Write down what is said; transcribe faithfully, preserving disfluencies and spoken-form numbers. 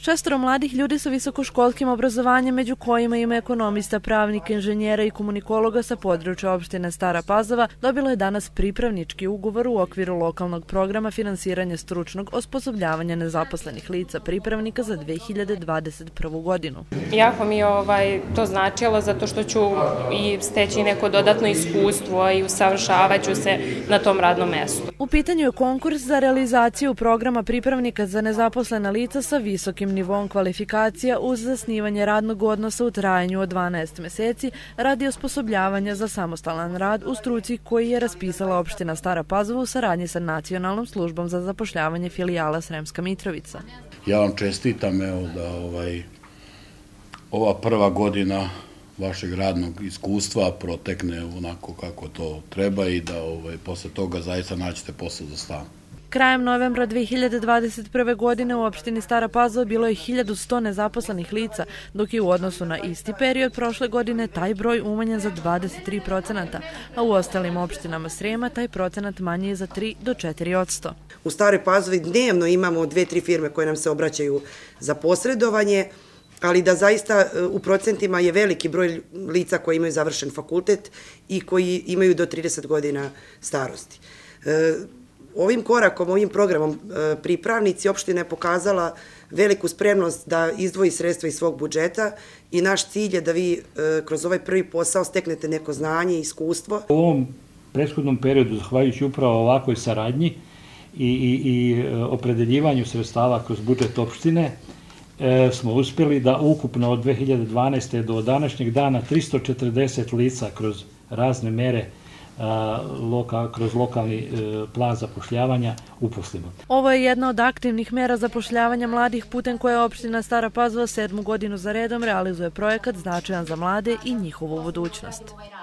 Šestoro mladih ljudi sa visokoškolskim obrazovanjem, među kojima ima ekonomista, pravnika, inženjera i komunikologa sa područja opštine Stara Pazova, dobilo je danas pripravnički ugovor u okviru lokalnog programa finansiranja stručnog osposobljavanja nezaposlenih lica pripravnika za dve hiljade dvadeset prvu. godinu. Jako mi je ovaj, to značilo zato što ću i steći neko dodatno iskustvo i usavršavat ću se na tom radnom mestu. U pitanju je konkurs za realizaciju programa pripravnika za nezaposlena lica sa visokim nivom kvalifikacija uz zasnivanje radnog odnosa u trajanju od dvanaest meseci radi osposobljavanja za samostalan rad u struci koji je raspisala opština Stara Pazova u saradnji sa Nacionalnom službom za zapošljavanje filijala Sremska Mitrovica. Ja vam čestitam evo, da ovaj, ova prva godina vašeg radnog iskustva protekne onako kako to treba i da ovaj, posle toga zaista naćete posao za stan. Krajem novembra dve hiljade dvadeset prve. godine u opštini Stara Pazova bilo je hiljadu sto nezaposlenih lica, dok je u odnosu na isti period prošle godine taj broj umanjen za dvadeset tri procenata, a u ostalim opštinama Srema taj procenat manji je za tri do četiri posto. U Staroj Pazovi dnevno imamo dve, tri firme koje nam se obraćaju za posredovanje, ali da zaista u procentima je veliki broj lica koji imaju završen fakultet i koji imaju do trideset godina starosti. Ovim korakom, ovim programom pripravnici opština je pokazala veliku spremnost da izdvoji sredstva iz svog budžeta i naš cilj je da vi kroz ovaj prvi posao steknete neko znanje i iskustvo. U ovom prethodnom periodu, zahvaljujući upravo ovakvoj saradnji i, i, i opredeljivanju sredstava kroz budžet opštine, e, smo uspjeli da ukupno od dve hiljade dvanaeste. do današnjeg dana tristo četrdeset lica kroz razne mere Loka, kroz lokalni plan zapošljavanja uposlimo. Ovo je jedna od aktivnih mera zapošljavanja mladih putem koje opština Stara Pazova sedmu godinu za redom realizuje projekat značajan za mlade i njihovu budućnost.